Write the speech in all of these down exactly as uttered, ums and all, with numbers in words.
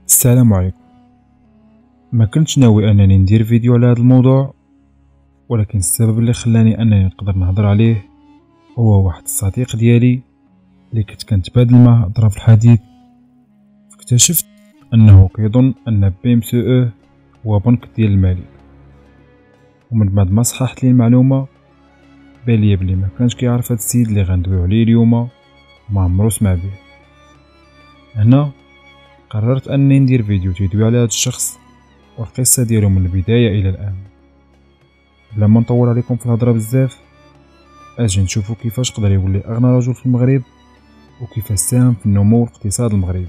السلام عليكم. ما كنتش ناوي انني ندير فيديو على هذا الموضوع، ولكن السبب اللي خلاني انني نقدر نهضر عليه هو واحد الصديق ديالي اللي كنت كنتبادل معه هضره في الحديث. اكتشفت انه كيظن ان بي ام سي او هو بنك ديال الملك، ومن بعد ما صححت لي المعلومه بان لي بلي ما كانش كيعرف هذا السيد اللي غندويو عليه اليوم وما عمرو سمع به. هنا قررت انني ندير فيديو تيدوي على هذا الشخص والقصه ديالو من البدايه الى الان. بلا ما نطول عليكم في الهضره بزاف، اجي نشوفوا كيفاش قدر يولي اغنى رجل في المغرب وكيفاش ساهم في النمو الاقتصادي المغربي.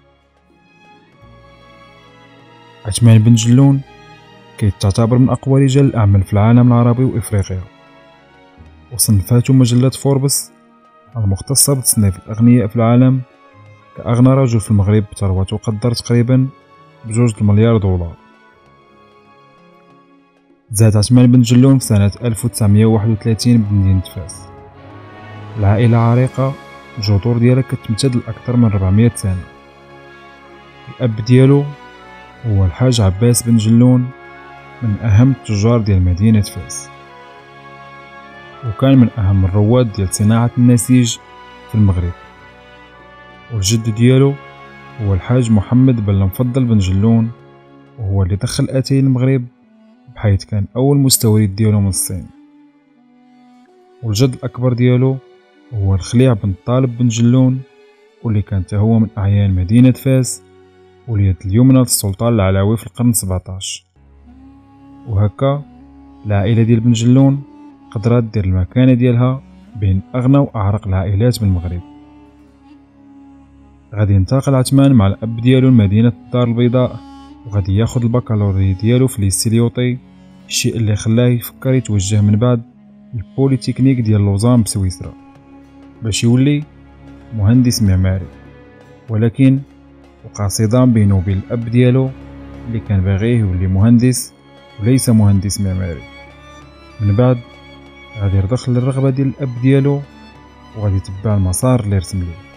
عثمان بن جلون كيتعتبر من اقوى رجال الاعمال في العالم العربي وافريقيا، وصنفاتو مجله فوربس المختصه بتصنيف الاغنياء في العالم كأغنى رجل في المغرب بثروة تقدر تقريبا بجوج المليار دولار. زاد عثمان بن جلون في سنة ألف وتسعمية وواحد وثلاثين بمدينة فاس. العائلة عريقة، الجذور ديالها كتمتد لأكثر من ربعمية سنة. الأب ديالو هو الحاج عباس بن جلون، من أهم التجار ديال مدينة فاس، وكان من أهم الرواد ديال صناعة النسيج في المغرب. والجد ديالو هو الحاج محمد بن المفضل بن جلون، وهو اللي دخل اتاي المغرب بحيث كان اول مستورد ديالو من الصين. والجد الاكبر ديالو هو الخليع بن طالب بن جلون، واللي كان هو من اعيان مدينه فاس واليد اليمنى للسلطان العلوي في القرن سبعطاش. وهكا العائله ديال بن جلون قدرت دير المكانه ديالها بين اغنى واعرق العائلات بالمغرب. غادي ينتقل عثمان مع الاب ديالو لمدينه الدار البيضاء، وغادي ياخذ البكالوريا ديالو في ليسيليوطي، الشيء اللي خلاه يفكر يتوجه من بعد للبوليتكنيك ديال لوزان بسويسرا باش يولي مهندس معماري. ولكن وقع صدام بينه وبين الاب ديالو اللي كان باغيه يولي مهندس وليس مهندس معماري. من بعد غادي يرضخ للرغبه ديال الاب ديالو وغادي يتبع المسار اللي رسم ليه.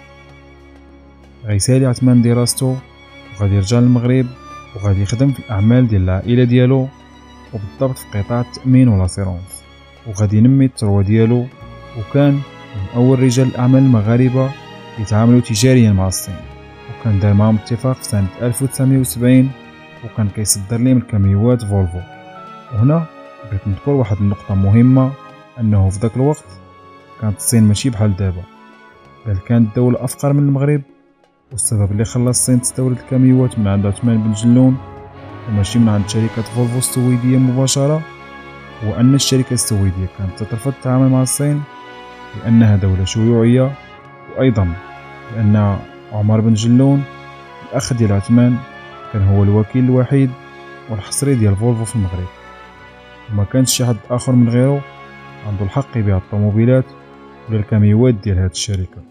غيسالي عثمان دراسته وغادي يرجع للمغرب، وغادي يخدم في الاعمال ديال العائله ديالو، وبالضبط في قطاع التامين والاسيرونس، وغادي ينمي الثروه ديالو. وكان من اول رجال الاعمال المغاربه يتعاملوا تجاريا مع الصين، وكان دار معهم اتفاق في سنه ألف وتسعمية وسبعين، وكان كيصدر لهم الكاميوات فولفو. وهنا بغيت نذكر واحد النقطه مهمه، انه في ذاك الوقت كانت الصين ماشي بحال دابا، بل كانت دوله افقر من المغرب. والسبب اللي خلى الصين تستورد الكاميوات من عند عثمان بن جلون وماشي من عند شركة فولفو السويدية مباشرة هو أن الشركة السويدية كانت تترفض التعامل مع الصين لأنها دولة شيوعية، وأيضا لأن عمر بن جلون الأخ ديال عثمان كان هو الوكيل الوحيد والحصري ديال فولفو في المغرب، وما كانش شي حد آخر من غيره عنده الحق يبيع الطوموبيلات ولا الكاميوات ديال هاد الشركة.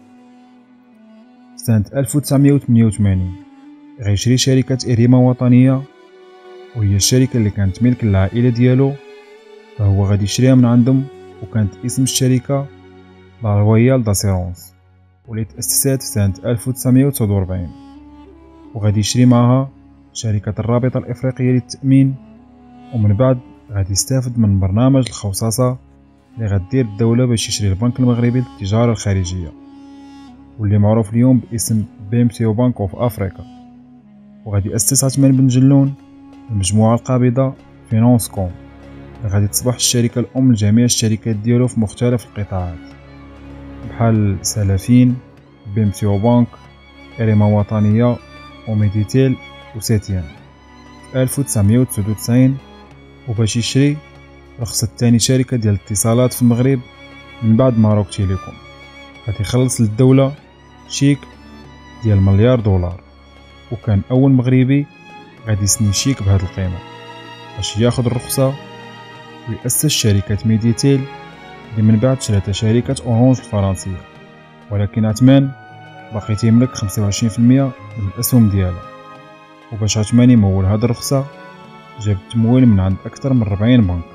سنة ألف وتسعمية وثمانية وثمانين غيشري شركة إريما وطنية، وهي الشركة اللي كانت ملك العائلة ديالو، فهو غادي يشريها من عندهم. وكانت اسم الشركة لا رويال داسيرونس، واللي تأسست في سنة ألف وتسعمية وتسعة وأربعين. وغادي يشري معها شركة الرابطة الإفريقية للتأمين، ومن بعد غادي يستافد من برنامج الخوصصة اللي غدير الدولة باش يشري البنك المغربي للتجارة الخارجية، واللي معروف اليوم باسم بي ام سي او بانك اوف افريكا. وغادي اسس عثمان بن جلون المجموعه القابضه فينانس كوم، اللي غادي تصبح الشركه الام لجميع الشركات ديالو في مختلف القطاعات بحال سلافين، بي ام سي او بانك، اريما وطنيه، وميديتيل، وساتيان. في ألف وتسعمية وتسعة وتسعين وباش يشري رخص الثاني شركه ديال الاتصالات في المغرب من بعد ماروك تيليكوم، غادي يخلص للدوله شيك ديال مليار دولار، وكان اول مغربي غادي يسني شيك بهاد القيمه باش ياخد الرخصه ويأسس شركه ميديتيل اللي من بعد شراتها شركه اورانج الفرنسيه. ولكن عثمان باقي تيملك خمسة وعشرين في المية من الاسهم ديالها. وباش عثمان يمول هاد الرخصه جاب التمويل من عند اكثر من أربعين بنك.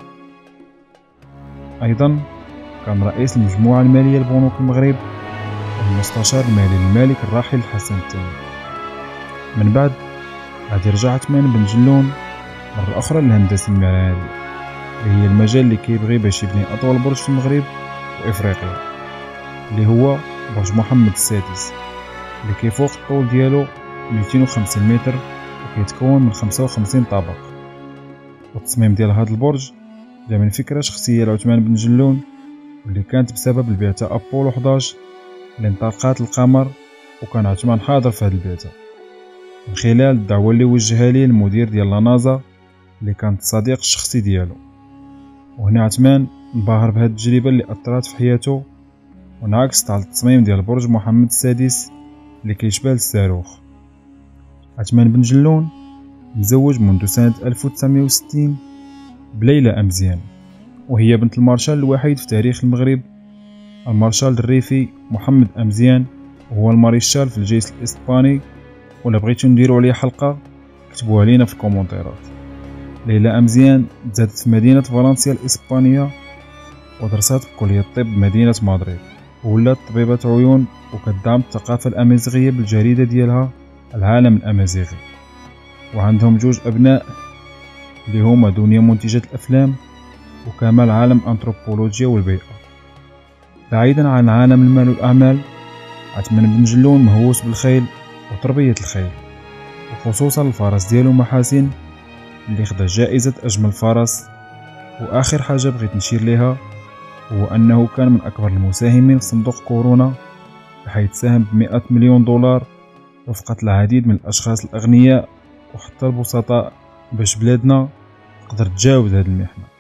ايضا كان رئيس المجموعه الماليه لبنوك المغرب المستشار المالي للملك الراحل الحسن الثاني. من بعد غادي يرجع عثمان بن جلون مرة أخرى للهندسة المعمارية، اللي هي المجال اللي كيبغي باش يبني أطول برج في المغرب وإفريقيا، اللي هو برج محمد السادس، اللي كيفوق الطول ديالو مئتين وخمسين متر وكيتكون من خمسة وخمسين طابق. والتصميم ديال هذا البرج جا من فكرة شخصية لعثمان بن جلون، واللي كانت بسبب البعثة أبولو حداش اللي انطلقات للقمر، وكان عثمان حاضر في هذه البعثة من خلال الدعوة اللي وجهها ليه المدير ديال لانازا اللي كان الصديق الشخصي ديالو. وهنا عثمان انبهر بهذه التجربة اللي أثرت في حياته، وانعكست على التصميم ديال برج محمد السادس اللي كيشبه الصاروخ. عثمان بن جلون مزوج منذ سنة ألف وتسعمائة وستين بليلى أمزيان، وهي بنت المارشال الوحيد في تاريخ المغرب، المارشال الريفي محمد أمزيان، وهو الماريشال في الجيش الإسباني. ولا بغيتو نديرو عليه حلقة كتبوها لينا في الكومنتيرات. ليلى أمزيان تزادت في مدينة فالنسيا الإسبانية، ودرست في كلية الطب بمدينة مدريد، وولات طبيبة عيون، وكتدعم الثقافة الأمازيغية بالجريدة ديالها العالم الأمازيغي. وعندهم جوج أبناء اللي هما دنيا منتجة الأفلام، وكمال عالم أنثروبولوجيا والبيئة. بعيدا عن عالم المال والأعمال، عثمان بن جلون مهووس بالخيل وتربية الخيل، وخصوصا الفرس ديالو محاسن اللي خدا جائزة أجمل فرس. وآخر حاجة بغيت نشير ليها هو أنه كان من أكبر المساهمين في صندوق كورونا، بحيث ساهم بمئة مليون دولار رفقة العديد من الأشخاص الأغنياء وحتى البسطاء باش بلادنا تقدر تجاوز هذه المحنة.